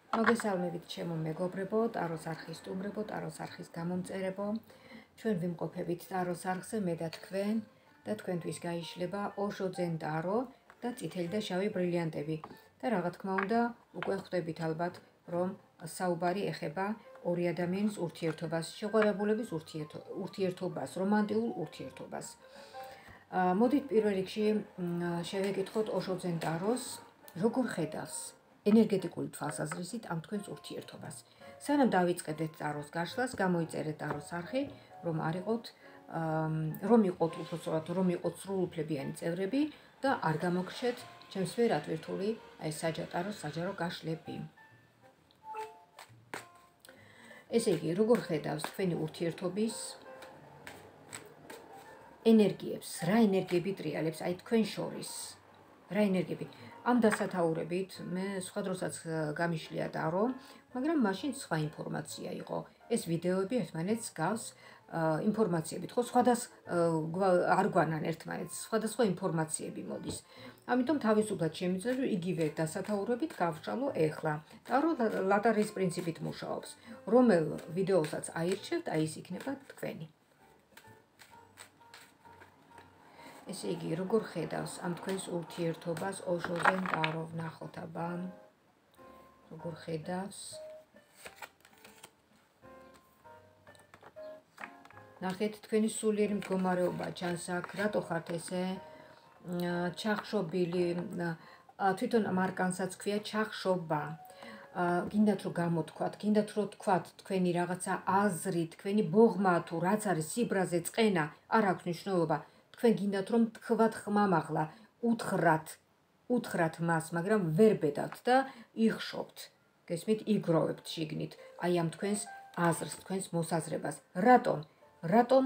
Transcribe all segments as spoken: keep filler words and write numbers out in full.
მოგესალმებით ჩემო მეგობრებო, ტაროს არხის სტუმრებო, ტაროს არხის გამომწერებო. ჩვენ ვიმყოფებით ტაროს არხზე მე და თქვენ და თქვენთვის გაიშლება ოშო ძენ ტარო და წითელი და შავი ბრილიანტები. და რა თქმა უნდა, უკვე ხვდებით ალბათ, რომ საუბარი ეხება ორი ადამიანის ურთიერთობას, შეყვარებულების ურთიერთობას, რომანტიულ ურთიერთობას. მოდით პირველ რიგში შევეკითხოთ ოშო ძენ ტაროს, როგორ ხედავს ენერგეტიკული თვალსაზრისით ამ თქვენს ურთიერთობას. სანამ დავიწყებდეთ ტაროს გაშლას, გამოიწერეთ ტაროს არხი, რომ არ იყოთ, რომ იყოთ უბრალოდ რომ იყოთ სრულუფლებიანი წევრები და არ გამოგრჩეთ ჩემს ვერ ატვირთული აი საჯატარო საჯარო გაშლები. ესე იგი, როგორ ხედავს თქვენი ურთიერთობის ენერგიებს, რა ენერგიები ტრიალებს აი თქვენ შორის? რა ენერგიები? ამ დასათაურებით მე სხვა დროსაც გამიშლია ტარო, მაგრამ მაშინ სხვა ინფორმაცია იყო. ეს ვიდეოები ერთმანეთს გავს ინფორმაციებით, ხო, სხვადასხვა არ გვანან ერთმანეთს, სხვადასხვა ინფორმაციები მოდის. ამიტომ თავისუფლად შემიძლია რომ იგივე დასათაურებით გავშალო ეხლა. ტარო ლატარიის პრინციპით მუშაობს. რომელ ვიდეოსაც აირჩევთ, აი ის იქნება თქვენი. ესე იგი, როგორ ხედავს ამ თქვენს ურთიერთობას ოშო ძენ ტარო? ვნახოთ აბა. როგორ ხედავს? ნახეთ, თქვენი სულიერი მდგომარეობა ჩანს აქ, რატო ხართ ესე ჩახშობილი, თვითონ მარკანსაც ქვია ჩახშობა. გინდათ რომ გამოთქვათ, გინდათ რომ თქვათ თქვენი რაღაცა აზრი, თქვენი ბოღმა თუ რაც არის სიბრაზე წყენა, არ აქვს მნიშვნელობა. თქვენ გინდათ რომ თქვათ ხმამაღლა, უთხრათ, უთხრათ მას, მაგრამ ვერ ბედავთ და იხშობთ. გესმით, იგროვებთ შიგნით აი ამ თქვენს აზრს, თქვენს მოსაზრებას. რატომ? რატომ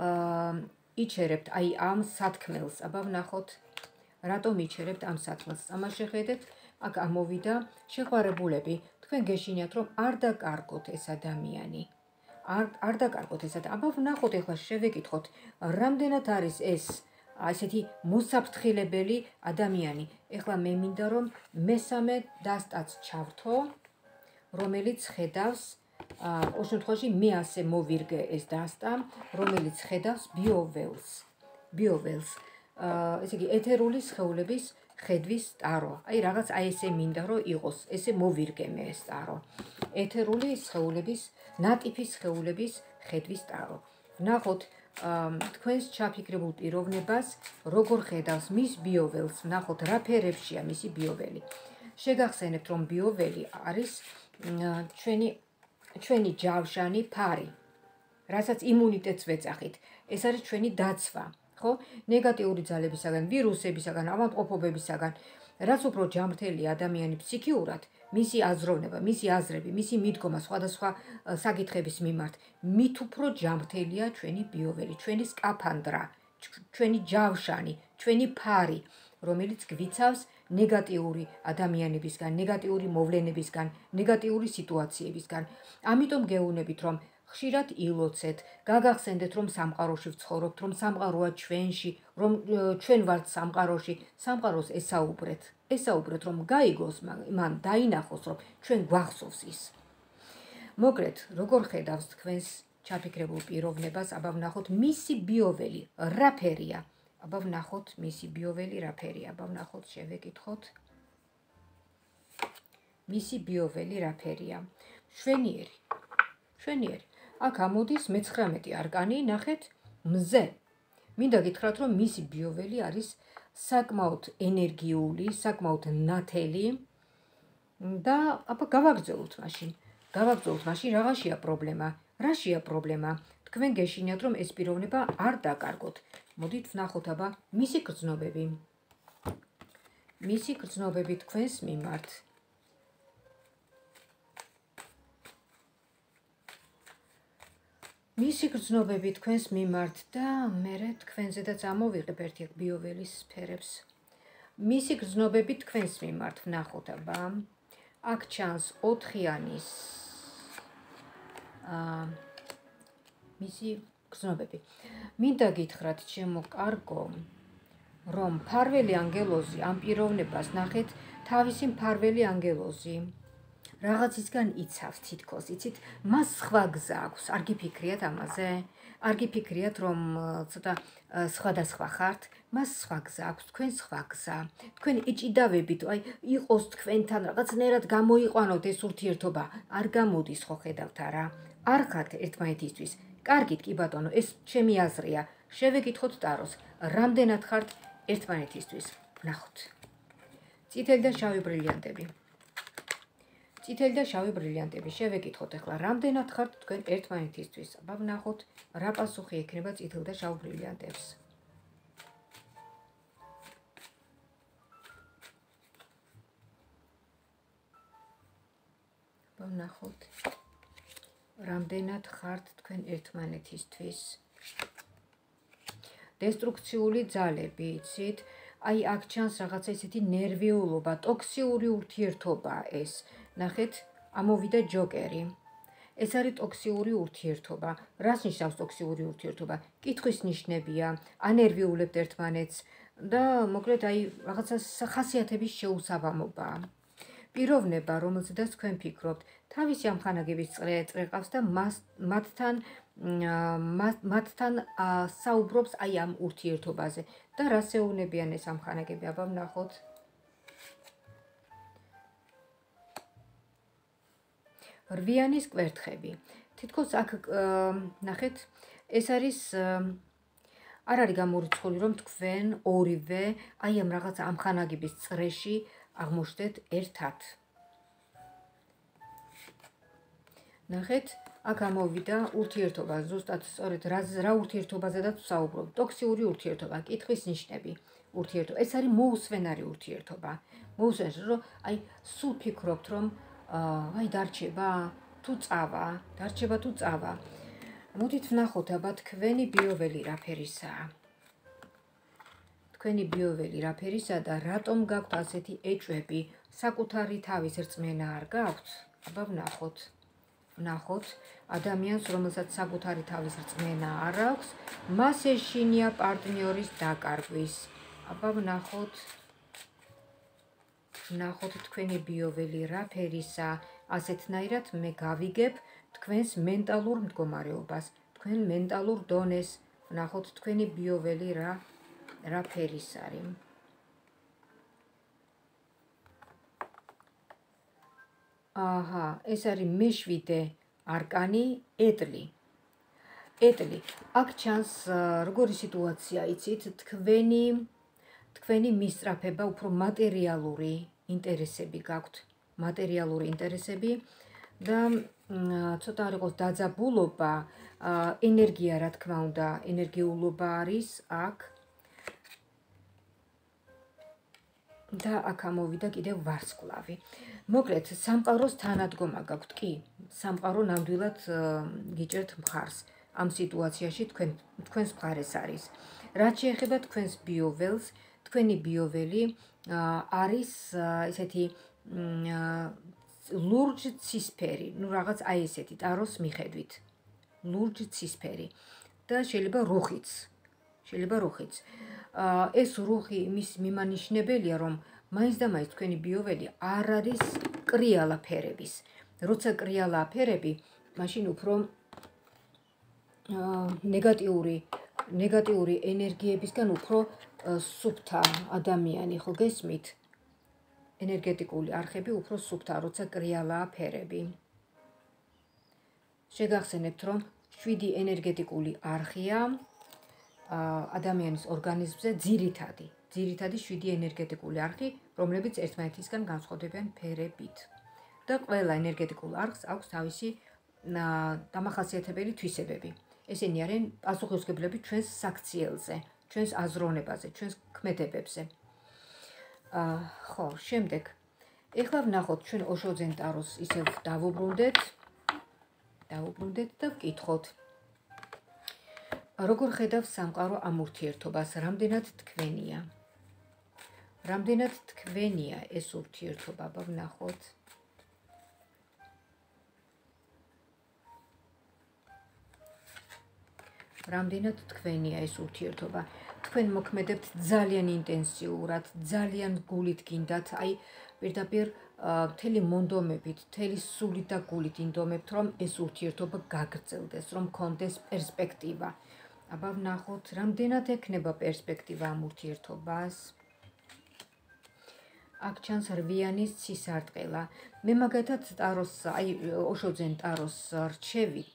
იჩერებთ აი ამ სათქმელს? აბა ვნახოთ. რატომ იჩერებთ ამ სათქმელს? ამას შეხედეთ, აქ ამოვიდა შეყვარებულები. თქვენ გეშინიათ რომ არ დაკარგოთ ეს ადამიანი. არ არ დაკარგოთ ეს ადამიანი. აბა ვნახოთ, ეხლა შევეკითხოთ, რამდენად არის ეს ასეთი მოსაფრთხილებელი ადამიანი. ეხლა მე მინდა რომ მესამე დასტაც ჩავრთო, რომელიც ხედავს, ყოველ შემთხვევაში მე ასე მოვირგე ეს დასტა, რომელიც ხედავს ბიოველს. ბიოველს. ესე იგი, ეთერული სხეულების ხედვის ტარო. აი რაღაც აი ესე მინდა რომ იყოს, ესე მოვირგე მე ეს ტარო. ეთერული სხეულების, ნატიფი სხეულების ხედვის ტარო. ვნახოთ თქვენს ჩაფიქრებულ პიროვნებას, როგორ ხედავს მის ბიოველს, ვნახოთ რა ფერებშია მისი ბიოველი. შეგახსენებთ რომ ბიოველი არის ჩვენი ჩვენი ჯავშანი ფარი, რასაც იმუნიტეტს ვეძახით. ეს არის ჩვენი დაცვა, ხო? ნეგატიური ძალებისაგან, ვირუსებისაგან, ავადმყოფობებისაგან, რაც უფრო ჯანმრთელი ადამიანი ფსიქიურად, მისი აზროვნება, მისი აზრები, მისი მიდგომა სხვადასხვა საკითხების მიმართ, მით უფრო ჯანმრთელია ჩვენი ბიოველი, ჩვენი სკაფანდრა, ჩვენი ჯავშანი, ჩვენი ფარი, რომელიც გვიცავს ნეგატიური ადამიანებისგან, ნეგატიური მოვლენებისგან, ნეგატიური სიტუაციებისგან. ამიტომ გეუბნებით რომ ხშირად ილოცეთ, გაგახსენდეთ რომ სამყაროში ვცხოვრობთ, რომ სამყაროა ჩვენში, რომ ჩვენ ვართ სამყაროში, სამყაროს ესაუბრეთ. ესაუბრეთ რომ გაიგოს, მან დაინახოს რომ ჩვენ გვახსოვს ის. მოკლედ, როგორ ხედავს თქვენს ჩაფიქრებულ პიროვნებას? აბა ვნახოთ მისი ბიოველი რა ფერია? აბა ვნახოთ მისი ბიოველი რა ფერია? აბა ვნახოთ, შევეკითხოთ. მისი ბიოველი რა ფერია? შვენიერი. შვენიერი. აქ ამოდის მეცხრამეტე არკანი, ნახეთ, მზე. მინდა გითხრათ რომ მისი ბიოველი არის საკმაოდ ენერგიული, საკმაოდ ნათელი და აბა გავაგრძელოთ მაშინ. გავაგრძელოთ მაშინ რაღაცია პრობლემა. რაშია პრობლემა? თქვენ გეშინიათ რომ ეს პიროვნება არ დაკარგოთ. მოდით ვნახოთ აბა მისი გრძნობები. მისი გრძნობები თქვენს მიმართ. მისი გრძნობები თქვენს მიმართ და მერე თქვენზედაც ამოვიღებ ერთი ბიოველის სფერებს. მისი გრძნობები თქვენს მიმართ ვნახოთ აბა. აქ ჩანს ოთხიანის მისი გრძნობები. მინდა გითხრათ ჩემო კარგო, რომ ფარველი ანგელოზი ამ პიროვნებას ნახეთ, თავისი მფარველი ანგელოზი. რაღაცისგან იცავს თითქოს, იცით, მას სხვა გზა აქვს, არ გიფიქრიათ ამაზე? არ გიფიქრიათ, რომ ცოტა სხვადასხვა ხართ, მას სხვა გზა აქვს, თქვენ სხვა გზა. თქვენ ეჭიდავებით, აი, იყოს თქვენთან რაღაცნაირად გამოიყვანოთ ეს ურთიერთობა, არ გამოდის ხო ხედავთ არა? არ ხართ ერთმანეთისთვის. კარგით, კი ბატონო, ეს ჩემი აზრია. შევეკითხოთ ტაროს, რამდენად ხართ ერთმანეთისთვის. ვნახოთ. წითელი და შავი ბრილიანტები. წითელი და შავი ბრილიანტები. შევეკითხოთ ახლა, რამდენად ხართ თქვენ ერთმანეთისთვის. აბა ვნახოთ, რა პასუხი ექნება წითელ და შავ ბრილიანტებს. აბა ვნახოთ, რამდენად ხართ თქვენ ერთმანეთისთვის. დესტრუქციული ძალები, იცით? აი, აქ ჩანს რაღაცა ისეთი ნერვიულობა, ტოქსიური ურთიერთობა ეს. ნახეთ, ამოვიდა ჯოკერი. ეს არის ტოქსიური ურთიერთობა. რას ნიშნავს ტოქსიური ურთიერთობა? კითხვის ნიშნებია, ანერვიულებთ ერთმანეთს და მოკლედ აი რაღაცა ხასიათების შეუსაბამობაა. პიროვნება, რომელზედაც თქვენ ფიქრობთ, თავისი ამხანაგების წრე ყავს და მათთან მათთან საუბრობს აი ამ ურთიერთობაზე და რას ეუბნებიან ეს ამხანაგები? აბა ვნახოთ. რვიანის კვერთხები. თითქოს აქ ნახეთ, ეს არის არ არის გამორიცხული, რომ თქვენ ორივე აი ამ რაღაც ამხანაგების წრეში აღმოჩნდეთ ერთად. ნახეთ, აქ ამოვიდა ურთიერთობა, ზუსტად სწორედ რა ურთიერთობაზედაც ვსაუბრობ. ტოქსიური ურთიერთობა, კითხვის ნიშნები ურთიერთობა. ეს არის მოუსვენარი ურთიერთობა. მოусვენარი, რომ აი სულ ფიქრობთ, რომ აი დარჩება თუ წავა, დარჩება თუ წავა. მოდით ვნახოთ, აბა თქვენი ბიოველი რა ფერისაა. თქვენი ბიოველი რა ფერისაა და რატომ გაქვთ ასეთი ეჭვები? საკუთარი თავის რწმენა არ გაქვთ? აბა ვნახოთ. ვნახოთ, ადამიანს, რომელსაც საკუთარი თავის რწმენა არ აქვს, მას ეშინია პარტნიორის დაკარგვის. აბა ვნახოთ. ვნახოთ თქვენი ბიოველი რა ფერისაა. ასეთნაირად მე გავიგებ თქვენს მენტალურ მდგომარეობას, თქვენ მენტალურ დონეს. ვნახოთ თქვენი ბიოველი რა რა ფერის არის. აჰა, ეს არის მეშვიდე არკანი, ეტლი. ეტლი. აქ ჩანს როგორი სიტუაცია, იცით, თქვენი თქვენი მისწრაფება უფრო მატერიალური ინტერესები გაქვთ, მატერიალური ინტერესები და ცოტა არ იყოს დაძაბულობა, ენერგია, რა თქმა უნდა, ენერგიულობა არის აქ. და აქ ამოვიდა კიდევ ვარსკვლავი. მოკლედ, სამყაროს თანადგომა გაქვთ, კი, სამყარო ნამდვილად გიჭერთ მხარს. ამ სიტუაციაში თქვენ თქვენს მხარეს არის. რაც შეეხება თქვენს ბიოველს, თქვენი ბიოველი არის ესეთი ლურჯ ცისფერი, ну რაღაც აი ესეთი ტაროს მიხედვით. ლურჯ ცისფერი და შეიძლება რუხიც. შეიძლება რუხიც. ეს რუხი იმის მიმანიშნებელია, რომ მაინც და მაინც თქვენი ბიოველი არ არის კრიალა ფერების. როცა კრიალა ფერები, მაშინ უფრო ნეგატიური ნეგატიური ენერგიებისგან უფრო სუფთა ადამიანი, ხო გესმით? ენერგეტიკული არხები უფრო სუფთა, როცა კრიალაა ფერები. შეგახსენებთ, რომ შვიდი ენერგეტიკული არხია ადამიანის ორგანიზმზე ძირითადი, ძირითადი შვიდი ენერგეტიკული არხი, რომლებიც ერთმანეთისგან განსხვავდებიან ფერებით. და ყველა ენერგეტიკულ არხს აქვს თავისი დამახასიათებელი თვისებები. ესენი არიან პასუხისმგებლები ჩვენს საქციელზე, ჩვენს აზროვნებაზე, ჩვენს ქმედებებზე. ხო, შემდეგ. ეხლა ვნახოთ ჩვენ ოშოძენ ტაროს ისევ დავუბრუნდეთ. დავუბრუნდეთ და ვკითხოთ. როგორ ხედავს სამყარო ამ ურთიერთობას, რამდენად თქვენია? რამდენად თქვენია ეს ურთიერთობა, ვნახოთ. რამდენად თქვენია ეს ურთიერთობა? თქვენ მოქმედებთ ძალიან ინტენსიურად, ძალიან გულით გინდათ, აი პირდაპირ მთელი მონდომებით, მთელი სულით და გულით ინდომებთ, რომ ეს ურთიერთობა გაგრძელდეს, რომ მქონდეს პერსპექტივა. აბა ვნახოთ, რამდენად ექნება პერსპექტივა ამ ურთიერთობას. აქ ჩანს რვიანის ცისარტყელა. მე მაგათაც ტაროს, აი ოშოძენ ტაროს რჩევი.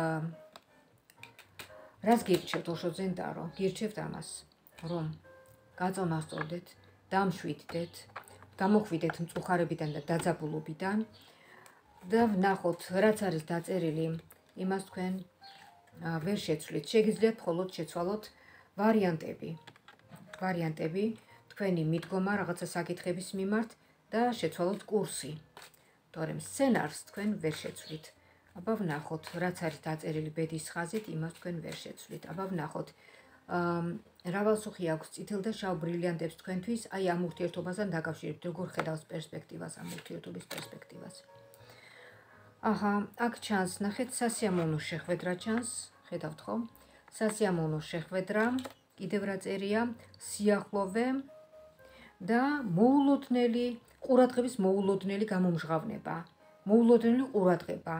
რას გირჩევთ ოშოძენ ტარო? გირჩევთ ამას, რომ გაწონასწორდეთ, დამშვიდდეთ, გამოხვიდეთ მწუხარებიდან და დაძაბულობიდან და ვნახოთ, რაც არის დაწერილი, იმას თქვენ ვერ შეცვლით. შეგიძლიათ მხოლოდ შეცვალოთ ვარიანტები. ვარიანტები, თქვენი მიდგომა რაღაცა საკითხების მიმართ და შეცვალოთ კურსი. თორემ სცენარს თქვენ ვერ შეცვლით. აბა ვნახოთ, რაც არის დაწერილი ბედის ხაზით, იმას თქვენ ვერ შეცვლით. აბა ვნახოთ, რა პასუხი აქვს წითელ და შავ ბრილიანტებს თქვენთვის, აი ამ ურთიერთობასთან დაკავშირებით, როგორ ხედავს პერსპექტივას, ამ ურთიერთობის პერსპექტივას. აჰა, აქ ჩანს, ნახეთ, სასიამოვნო შეხვედრა ჩანს, ხედავთ ხო? სასიამოვნო შეხვედრა, კიდევ რა წერია, სიახლოვე და მოულოდნელი, ყურადღების მოულოდნელი გამომჟღავნება, მოულოდნელი ყურადღება,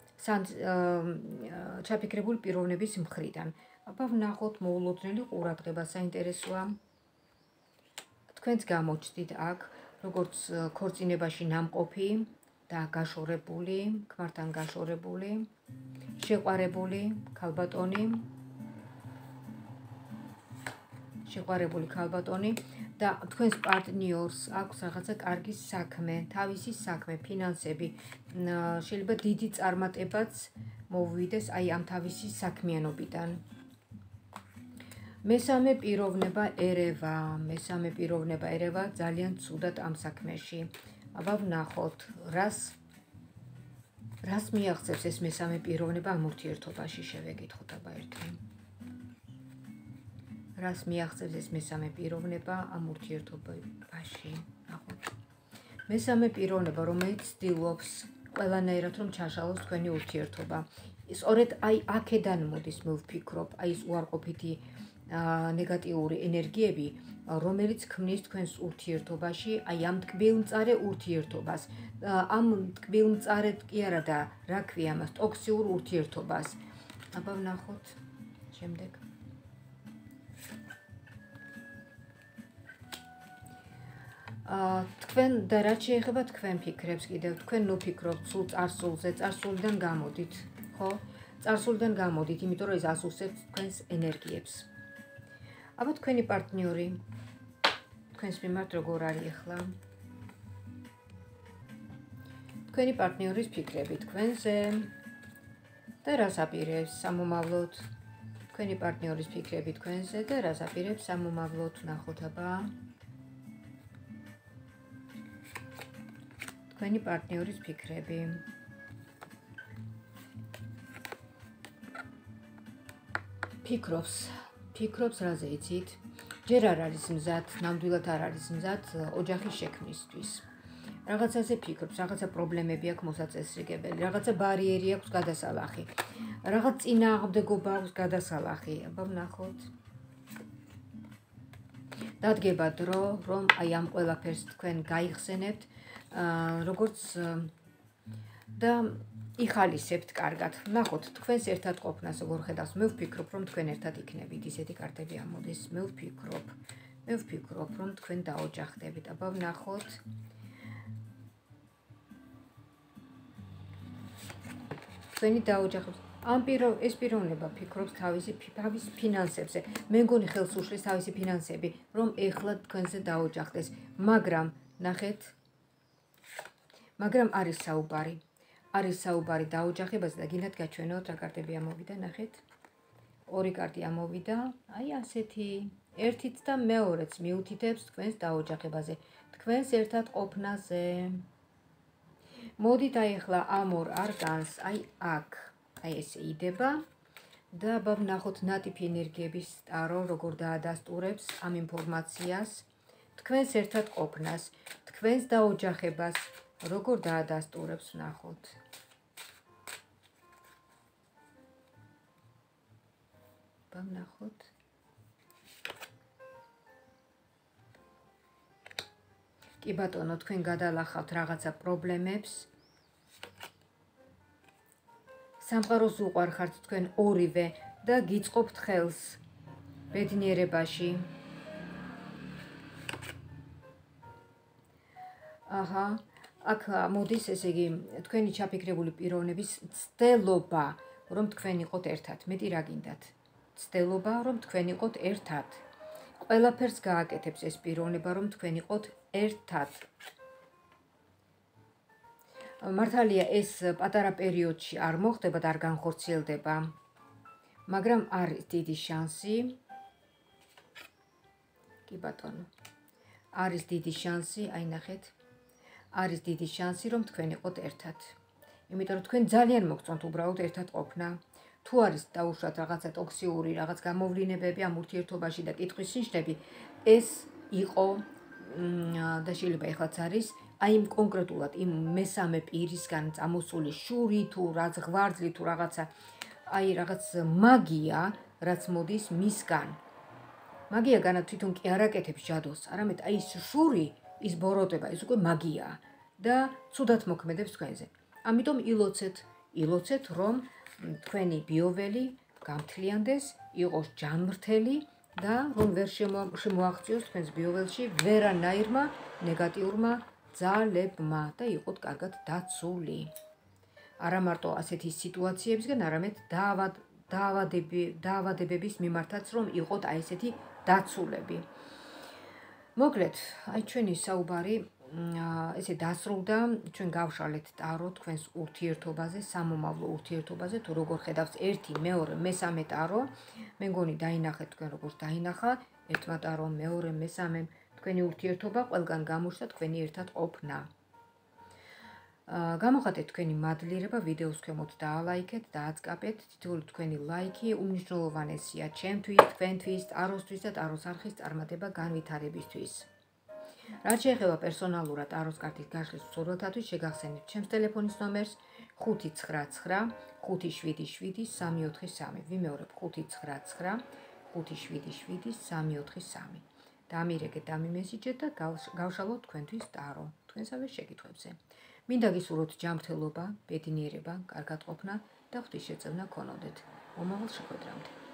ჩაფიქრებული პიროვნების მხრიდან. აბა ვნახოთ, მოულოდნელი ყურადღება საინტერესოა. თქვენც გამოჩდით აქ, როგორც ქორწინებაში ნამყოფი და გაშორებული, ქმართან გაშორებული, შეყვარებული ქალბატონი, შეყვარებული ქალბატონი და თქვენს პარტნიორს აქვს რაღაცა კარგი საქმე, თავისი საქმე, ფინანსები, შეიძლება დიდი წარმატებაც მოვიდეს აი ამ თავისი საქმიანობიდან. მესამე პიროვნება ერევა, მესამე პიროვნება ერევა ძალიან ცუდად ამ საქმეში. აბა ვნახოთ, რას რას მიაღწევს ეს მესამე პიროვნება ამ ურთიერთობაში, შევეკითხოთ აბა ერთი. რას მიაღწევს ეს მესამე პიროვნება ამ ურთიერთობაში? ნახოთ. მესამე პიროვნება, რომელიც ცდილობს ყველანაირად რომ ჩაშალოს თქვენი ურთიერთობა. სწორედ აი აქედან მოდის, მე ვფიქრობ, აი ეს უარყოფითი ნეგატიური ენერგიები, რომელიც ქმნის თქვენს ურთიერთობაში, აი ამ ტკბილმწარე ურთიერთობას, ამ ტკბილმწარედ კი არა და რა ქვია ამას, ტოქსიურ ურთიერთობას. აბა ვნახოთ შემდეგ. თქვენ და რაც შეეხება თქვენ ფიქრებს კიდევ, თქვენ ნუ ფიქრობთ სულ წარსულზე, წარსულიდან გამოდით, ხო? წარსულიდან გამოდით, იმიტომ რომ ეს ასუსტებს თქვენს ენერგიებს. აბა თქვენი პარტნიორი თქვენს მიმართ როგორ არის ახლა? თქვენი პარტნიორის ფიქრები თქვენზე და რას აპირებს სამომავლოდ? თქვენი პარტნიორის ფიქრები თქვენზე და რას აპირებს სამომავლოდ? ნახოთ აბა. თქვენი პარტნიორის ფიქრები. ფიქრობს, ფიქრობს რაზე იცით? ჯერ არ არის მზად, ნამდვილად არ არის მზად ოჯახის შექმნისთვის. რაღაცაზე ფიქრობს, რაღაცა პრობლემები აქვს მოსაწესრიგებელი, რაღაცა ბარიერი აქვს გადასალახი, რაღაც წინააღმდეგობა აქვს გადასალახი. აბა ვნახოთ. დადგება დრო, რომ აი ამ ყველაფერს თქვენ გაიხსენებთ, როგორც და იხალისებთ კარგად. ვნახოთ თქვენს ერთად ყოფნას როგორ ხედავს. მე ვფიქრობ, რომ თქვენ ერთად იქნებით, ისეთი კარტები ამოდის. მე ვფიქრობ, მე ვფიქრობ, რომ თქვენ დაოჯახდებით. აბა ვნახოთ. თქვენი დაოჯახებს. ამ პირო ეს პიროვნება ფიქრობს თავისი თავის ფინანსებზე. მე მგონი ხელს უშლის თავისი ფინანსები, რომ ეხლა თქვენზე დაოჯახდეს, მაგრამ ნახეთ, მაგრამ არის საუბარი. არის საუბარი დაოჯახებაზე და გინდათ გაჩვენოთ რა კარტები ამოვიდა, ნახეთ. ორი კარტი ამოვიდა, აი ასეთი, ერთიც და მეორეც მიუთითებს თქვენს დაოჯახებაზე, თქვენს ერთად ყოფნაზე. მოდით აი ახლა ამ ორ არკანს, აი აქ, აი ესე იდება და აბა ვნახოთ ნატიფი ენერგიების ტარო როგორ დაადასტურებს ამ ინფორმაციას, თქვენს ერთად ყოფნას, თქვენს დაოჯახებას, როგორ დაადასტურებს, ვნახოთ. აბა ვნახოთ. კი ბატონო, თქვენ გადალახავთ რაღაცა პრობლემებს. სამყაროს უყვარხართ თქვენ ორივე და გიწყობთ ხელს ბედნიერებაში. აჰა, აქ მოდის ესე იგი თქვენი ჩაფიქრებული პიროვნების ცდელობა, რომ თქვენ იყოთ ერთად. მეტი რა გინდათ? ცდელობა, რომ თქვენ იყოთ ერთად. ყველაფერს გააკეთებს ეს პიროვნება, რომ თქვენ იყოთ ერთად. მართალია ეს პატარა პერიოდში არ მოხდება და არ განხორციელდება, მაგრამ არის დიდი შანსი. კი ბატონო. არის დიდი შანსი, აი ნახეთ. არის დიდი შანსი, რომ თქვენ იყოთ ერთად. იმიტომ რომ თქვენ ძალიან მოგწონთ უბრალოდ ერთად ყოფნა. თუ არის დაუშვათ რაღაცა ტოქსიური, რაღაც გამოვლინებები ამ ურთიერთობაში და კითხვის ნიშნები, ეს იყო და შეიძლება ეხლაც არის, აი იმ კონკრეტულად იმ მესამე პირისგან წამოსული შური თუ რაც ღვარძლი თუ რაღაცა, აი რაღაც მაგია, რაც მოდის მისგან. მაგია განა თვითონ კი არ აკეთებს ჯადოს, არამედ აი ის შური, ის ბოროტება, ის უკვე მაგიაა და ცუდად მოქმედებს თქვენზე. ამიტომ ილოცეთ, ილოცეთ, რომ თქვენი ბიოველი გამთლიანდეს, იყოს ჯანმრთელი და რომ ვერ შემოაღწიოს თქვენს ბიოველში ვერანაირმა ნეგატიურმა ძალებმა და იყოთ კარგად დაცული. არა მარტო ასეთი სიტუაციებისგან, არამედ დაავადებების მიმართაც რომ იყოთ აი ესეთი დაცულები. მოკლედ, აი ჩვენი საუბარი ესე დასრულდა, ჩვენ გავშალეთ ტარო თქვენს ურთიერთობაზე, სამომავლო ურთიერთობაზე, თუ როგორ ხედავს ერთი, მეორე, მესამე ტარო. მე მგონი დაინახეთ თქვენ როგორც დაინახა, ერთმა ტარომ, მეორე, მესამემ თქვენი ურთიერთობა ყველგან გამოჩნდა თქვენი ერთად ყოფნა. გამოხატეთ თქვენი მადლიერება, ვიდეოს ქვემოთ დაალაიქეთ, დააწყაპეთ, თითოეული თქვენი ლაიქი უმნიშვნელოვანესია ჩემთვის, თქვენთვის, ტაროსთვის და ტაროს არხის წარმატება განვითარებისთვის. რაც შეეხება პერსონალურად ტაროს კარტის გაშლის მსურველთათვის, შეგახსენებთ ჩემს ტელეფონის ნომერს ხუთი ცხრა ცხრა ხუთი შვიდი შვიდი სამი ოთხი სამი. ვიმეორებ ხუთი ცხრა ცხრა ხუთი შვიდი შვიდი სამი ოთხი სამი. დამირეკეთ, დამიმესიჯეთ და გავშალოთ თქვენთვის ტარო, თქვენსავე შეკითხვებზე. მინდა გისურვოთ ჯანმრთელობა, ბედნიერება, კარგად ყოფნა და ღვთისშეწევნა გქონოდეთ. მომავალ შეხვედრამდე.